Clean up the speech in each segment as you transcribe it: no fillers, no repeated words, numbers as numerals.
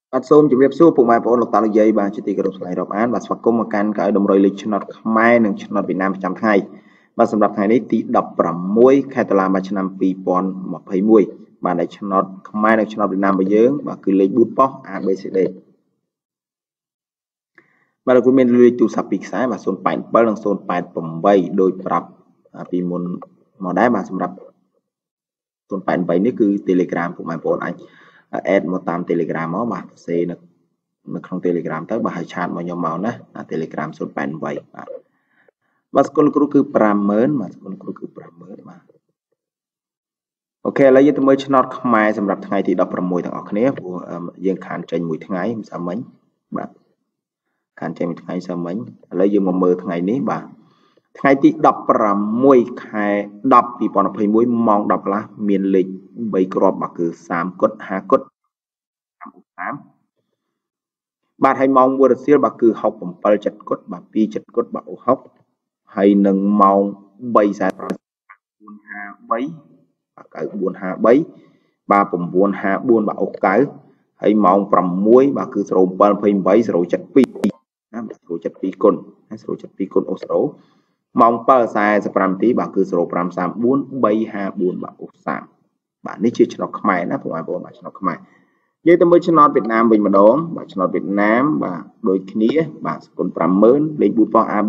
អត់សូមជម្រាបសួរពុកម៉ែបងប្អូនលោកតាលោកយាយបាទជាទីគោរពស្រឡាញ់រាប់អានបាទស្វាគមន៍មកកាន់កៅតម្រុយលេខឆ្នោតខ្មែរនិងឆ្នោតវៀតណាមប្រចាំថ្ងៃបាទសម្រាប់ថ្ងៃនេះទី16ខែតុលាបាទឆ្នាំ2021បាទដែលឆ្នោតខ្មែរនិងឆ្នោតវៀតណាមរបស់យើងបាទគឺលេខ4ប៉ុស្តិ៍ ABCD បាទលោកគ្រូមានលេខទូរស័ព្ទ2ខ្សែបាទ087និង088ដោយប្រាប់ពីមុនមកដែរបាទសម្រាប់088នេះគឺ Telegram ពុកម៉ែបងប្អូនអាចadd មកតាម Telegram មកបាទផ្សេងនៅក្នុង Telegram ទៅបាទឲ្យឆាតមកខ្ញុំមកណា Telegram 088បាទស្គុលគ្រូគឺ50000បាទស្គុលគ្រូគឺ50000បាទអូខេឥឡូវយើងទៅមើលឆ្នោតខ្មែរសម្រាប់ថ្ងៃទី16ទាំងអស់គ្នាព្រោះយើងខានចេញមួយថ្ងៃមិនសាមិញបាទខានចេញមួយថ្ងៃសាមិញឥឡូវយើងមកមើលថ្ងៃនេះបាទថ្ងៃទី16ខែ10 2021ម៉ោង10កន្លះមានលេខ3គ្រាប់បាទគឺ30គត់50គត់30បាទហើយម៉ោង1រសៀលបាទគឺ67 7គត់បាទ2 7គត់បាទ60ហើយនឹងម៉ោង3:43 453បាទ9453បាទ954បាទ90ហើយម៉ោង6បាទគឺ0728 072ណា072គុណ072គុណអូសរ៉ូម៉ោង7:45នាទីបាទគឺ0534 354បាទអូ30បាទនេះជាឆ្នោតខ្មែរណាបងប្អូនបាទឆ្នោតខ្មែរយើងទៅមើលឆ្នោតវៀតណាមវិញម្ដងបាទឆ្នោតវៀតណាមបាទដូចគ្នាបាទស្គុល50000លេខ4ប៉ុស្តិ៍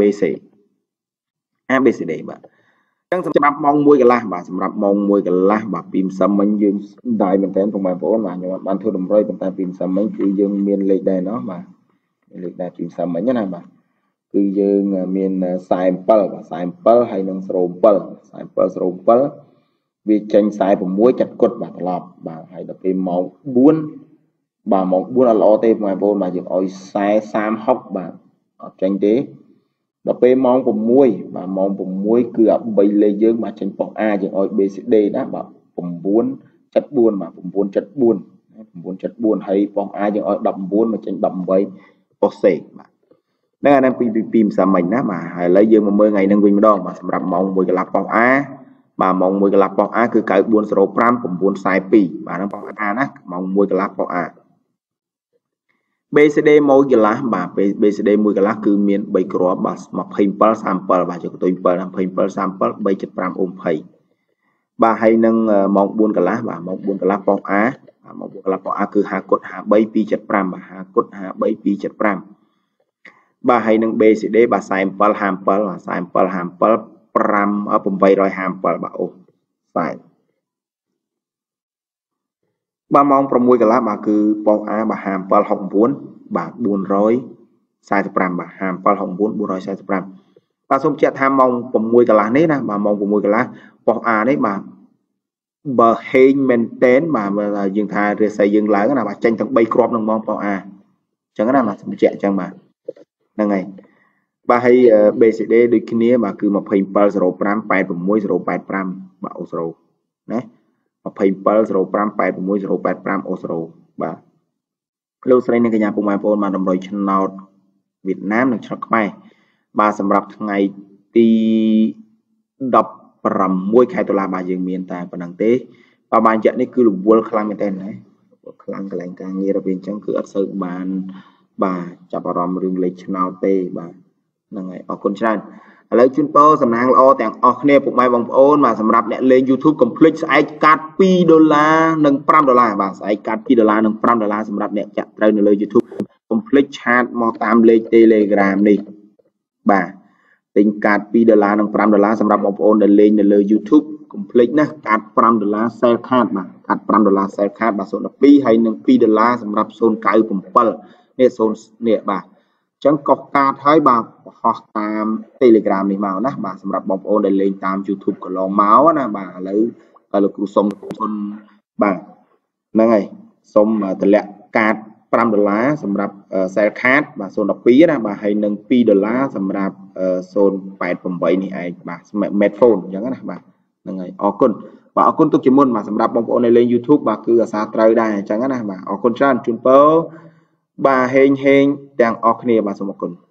ABCD បាទអញ្ចឹងសម្រាប់ម៉ោង1កន្លះបាទសម្រាប់ម៉ោង1កន្លះបាទពីម្សិលមិញយើងដែរមែនតើបងប្អូនបាទខ្ញុំបានធ្វើតម្រុយប៉ុន្តែពីម្សិលមិញគឺយើងមានលេខដែរណោះបាទមានលេខដែរពីម្សិលមិញណាបាទគឺយើងមាន47បាទ47ហើយនឹង07វាចេញ46 7គត់បាទត្រឡប់បាទហើយដល់ពេលម៉ោង4បាទម៉ោង4អត់ល្អទេបងប្អូនបាទយើងឲ្យ40 60បាទអត់ចេញទេដល់ពេលម៉ោង6បាទម៉ោង6គឺ3លេខយើងបាទចេញប៉ុស្តិ៍ A យើងឲ្យ BCD ណាបាទ974បាទ974ហើយប៉ុស្តិ៍ A យើងឲ្យ19មកចេញ18ប៉ុស្តិ៍ C បាទហ្នឹងអានឹងពីម្សិលមិញណាបាទហើយឥឡូវយើងមកមើលថ្ងៃហ្នឹងវិញម្ដងបាទសម្រាប់ម៉ោង1កន្លះប៉ុស្តិ៍ A បាទម៉ោង1កន្លះប៉ុស្តិ៍ A គឺ9405 942បាទហ្នឹងប៉ុស្តិ៍ A ណាម៉ោង1កន្លះប៉ុស្តិ៍ A BCD 1កន្លះបាទ BCD 1កន្លះគឺមាន3គ្រាប់បាទ27 37បាទយកកន្ទុយ7 27 37 375អូម20បាទហើយនឹងម៉ោង4កន្លះបាទម៉ោង4កន្លះប៉ុស្តិ៍ A បាទម៉ោង4កន្លះប៉ុស្តិ៍ A គឺ50គត់53 275បាទ50គត់53 275បាទហើយនឹង BCD បាទ47 57បាទ47 57 857បាទអូ40បាទម៉ោង6កន្លះបាទគឺប៉ុស្តិ៍ A បាទ57 69បាទ445បាទ57 69 445បាទសូមជែកថាម៉ោង6កន្លះនេះណាបាទម៉ោង6កន្លះប៉ុស្តិ៍ A នេះបាទបើហេងមែនតែនបាទយើងថារាសីយើងឡើងណាបាទចេញទាំង3គ្រាប់នឹងម៉ោងប៉ុស្តិ៍ A អញ្ចឹងណាបាទសូមជែកអញ្ចឹងបាទហ្នឹងហើយបាទហើយ BCD ដូចគ្នាបាទគឺ2705 86085បាទអូសរ៉ូណា2705 86085អូសរ៉ូបាទលោកស្រីនិងកញ្ញាពុកម៉ែបងប្អូនបានតម្រុយឆ្នោតវៀតណាមនិងឆ្នោតខ្មែរបាទសម្រាប់ថ្ងៃទី16ខែតុលាបាទយើងមានតែប៉ុណ្្នឹងទេបាទបានចាក់នេះគឺរវល់ខ្លាំងមែនទែនណាខ្លាំងកន្លែងការងាររបស់វាអញ្ចឹងគឺអត់សូវបានបាទចាប់អារម្មណ៍រឿងលេខឆ្នោតទេបាទហ្នឹងហើយអរគុណច្រើនឥឡូវជូនពរសំណាងល្អទាំងអស់គ្នាពុកម៉ែបងប្អូនបាទសម្រាប់អ្នកលេង YouTube កុំភ្លេចស្អែកកាត$2និង$5បាទស្អែកកាត$2និង$5សម្រាប់អ្នកចាក់ត្រូវនៅលើ YouTube កុំភ្លេចឆាតមកតាមលេខ Telegram នេះបាទទិញកាត$2និង$5សម្រាប់បងប្អូនដែលលេងនៅលើ YouTube កុំភ្លេចណាកាត$5 Sell Card បាទកាត$5 Sell Card បាទ012ហើយនឹង$2សម្រាប់097នេះ0នេះបាទអញ្ចឹងកុសកាតហើយបាទបង្ហោះតាម Telegram នេះមកណាបាទសម្រាប់បងប្អូនដែលលេងតាម YouTube កន្លងមកណាបាទឥឡូវលោកគ្រូសុំបាទហ្នឹងហើយសុំតម្លាក់កាត$5សម្រាប់ Sell Card បាទ012ណាបាទហើយនឹង$2សម្រាប់088នេះឯងបាទ Smartphone អញ្ចឹងណាបាទហ្នឹងហើយអរគុណបាទអរគុណទុកជាមុនបាទសម្រាប់បងប្អូនដែលលេង YouTube បាទគឺអាសាត្រូវដែរអញ្ចឹងណាបាទអរគុណច្រើនជូនពរបាទហេងទាំងអស់គ្នាបាទសូមអរគុណ